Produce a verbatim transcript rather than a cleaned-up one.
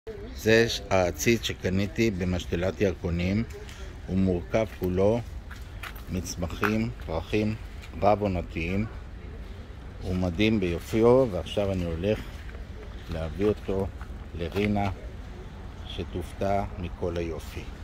זה העציץ שקניתי במשתלת ירקונים. הוא מורכב כולו מצמחים, פרחים רב עונתיים. הוא מדהים ביופיו, ועכשיו אני הולך להביא אותו לרינה שתופתע מכל היופי.